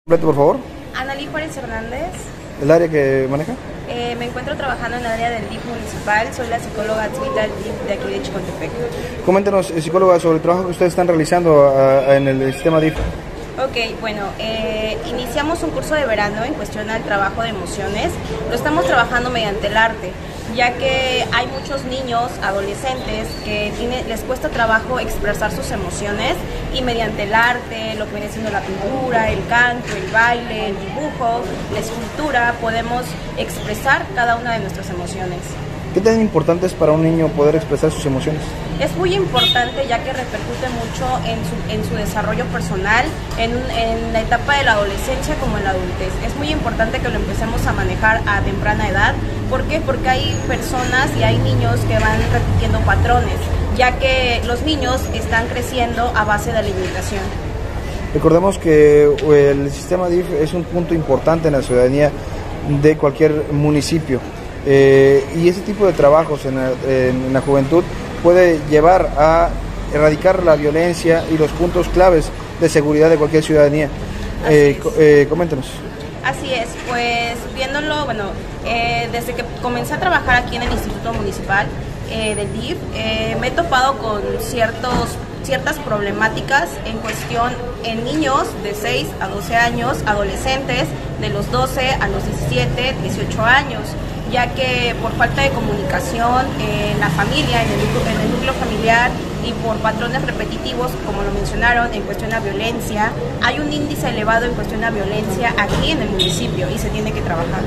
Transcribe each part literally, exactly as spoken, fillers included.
Por favor. Analí Juárez Hernández. ¿El área que maneja? Eh, me encuentro trabajando en el área del D I F municipal. Soy la psicóloga adscrita del D I F de aquí de Chicontepec. Coméntenos, psicóloga, sobre el trabajo que ustedes están realizando a, a, en el sistema D I F. Ok, bueno, eh, iniciamos un curso de verano en cuestión al trabajo de emociones. Lo estamos trabajando mediante el arte, ya que hay muchos niños, adolescentes, que tiene, les cuesta trabajo expresar sus emociones, y mediante el arte, lo que viene siendo la pintura, el canto, el baile, el dibujo, la escultura, podemos expresar cada una de nuestras emociones. ¿Qué tan importante es para un niño poder expresar sus emociones? Es muy importante, ya que repercute mucho en su, en su desarrollo personal, en, en la etapa de la adolescencia como en la adultez. Es muy importante que lo empecemos a manejar a temprana edad. ¿Por qué? Porque hay personas y hay niños que van repitiendo patrones, ya que los niños están creciendo a base de la imitación. Recordemos que el sistema D I F es un punto importante en la ciudadanía de cualquier municipio. Eh, y ese tipo de trabajos en la, en la juventud puede llevar a erradicar la violencia y los puntos claves de seguridad de cualquier ciudadanía. Eh, eh, coméntenos. Así es, pues viéndolo, bueno, eh, desde que comencé a trabajar aquí en el Instituto Municipal eh, del D I F, eh, me he topado con ciertos, ciertas problemáticas en cuestión en niños de seis a doce años, adolescentes de los doce a los diecisiete, dieciocho años, ya que por falta de comunicación en la familia, en el, en el núcleo familiar, y por patrones repetitivos, como lo mencionaron, en cuestión a violencia, hay un índice elevado en cuestión a violencia aquí en el municipio y se tiene que trabajar.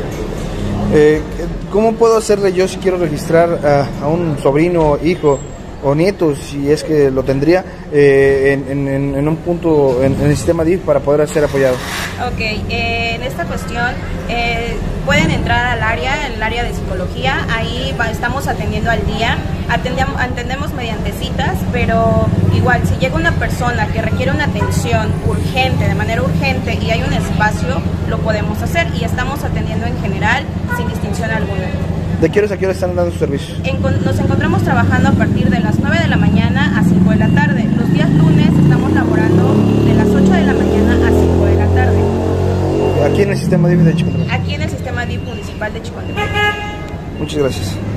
Eh, ¿Cómo puedo hacerle yo si quiero registrar a, a un sobrino, hijo o nieto, si es que lo tendría, eh, en, en, en un punto en, en el sistema D I F para poder ser apoyado? Ok, eh, en esta cuestión eh, pueden entrar al área, el área de psicología. Ahí va, estamos atendiendo al día, atendemos, atendemos mediante citas, pero igual si llega una persona que requiere una atención urgente, de manera urgente, y hay un espacio, lo podemos hacer, y estamos atendiendo en general sin distinción alguna. ¿De qué horas a qué horas están dando sus servicios? En, nos encontramos trabajando a partir de las nueve de la mañana a cinco de la tarde. Los días lunes estamos laborando de las ocho de la mañana a cinco de la tarde. Aquí en el sistema D I F de Chicontepec. Aquí en el sistema D I F municipal de Chicontepec. Muchas gracias.